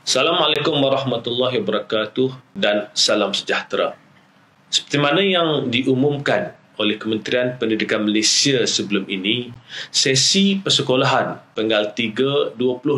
Assalamualaikum warahmatullahi wabarakatuh dan salam sejahtera. Seperti mana yang diumumkan oleh Kementerian Pendidikan Malaysia sebelum ini, sesi persekolahan penggal 3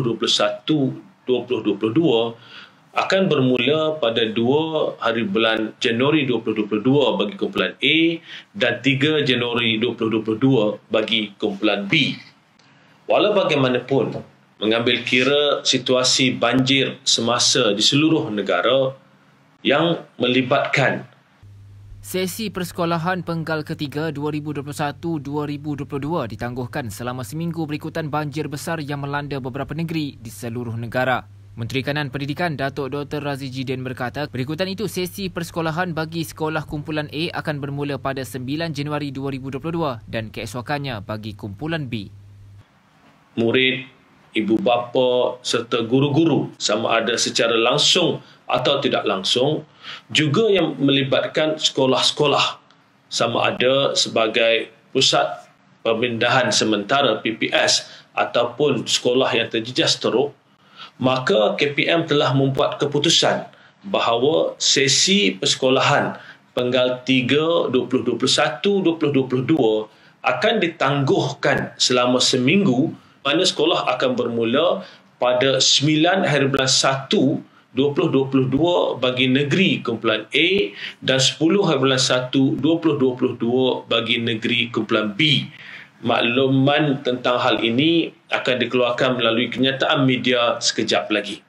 2021-2022 akan bermula pada 2 hari bulan Januari 2022 bagi kumpulan A dan 3 Januari 2022 bagi kumpulan B. Walau bagaimanapun, mengambil kira situasi banjir semasa di seluruh negara yang melibatkan sesi persekolahan penggal ketiga 2021-2022 ditangguhkan selama seminggu berikutan banjir besar yang melanda beberapa negeri di seluruh negara. Menteri Kanan Pendidikan Datuk Dr. Razzie Jidin berkata, berikutan itu sesi persekolahan bagi sekolah kumpulan A akan bermula pada 9 Januari 2022 dan keesokannya bagi kumpulan B. Murid, ibu bapa serta guru-guru sama ada secara langsung atau tidak langsung, juga yang melibatkan sekolah-sekolah sama ada sebagai pusat pemindahan sementara PPS ataupun sekolah yang terjejas teruk, maka KPM telah membuat keputusan bahawa sesi persekolahan penggal 3 2021-2022 akan ditangguhkan selama seminggu, mana sekolah akan bermula pada 9 hari bulan 1 2022 bagi negeri kumpulan A dan 10 hari bulan 1 2022 bagi negeri kumpulan B. Makluman tentang hal ini akan dikeluarkan melalui kenyataan media sekejap lagi.